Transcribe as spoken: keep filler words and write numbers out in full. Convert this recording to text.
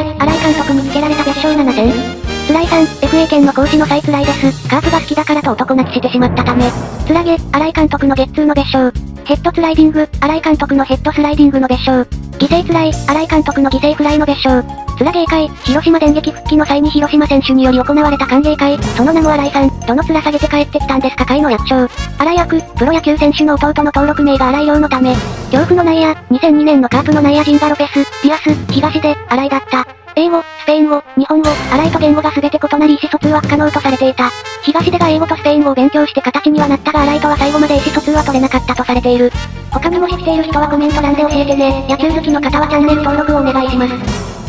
え、新井監督につけられた月賞ななせん。つらいさん、エフエー 圏の講師の際つらいです。カープが好きだからと男泣きしてしまったため。つらげ、新井監督のゲッツーの別称。ヘッドスライディング、新井監督のヘッドスライディングの別称。犠牲つらい、新井監督の犠牲フライの別称。つら芸会、広島電撃復帰の際に広島選手により行われた歓迎会、その名も新井さん、どの面下げて帰ってきたんですか会の役称。新井役、プロ野球選手の弟の登録名が新井亮のため。恐怖の内野、にせんにねんのカープの内野陣がロペス、ディアス、東で、新井だった。英語、スペイン語、日本語、新井と言語が全て異なり意思疎通は不可能とされていた。東出が英語とスペイン語を勉強して形にはなったが新井とは最後まで意思疎通は取れなかったとされている。他にも知っている人はコメント欄で教えてね。野球好きの方はチャンネル登録をお願いします。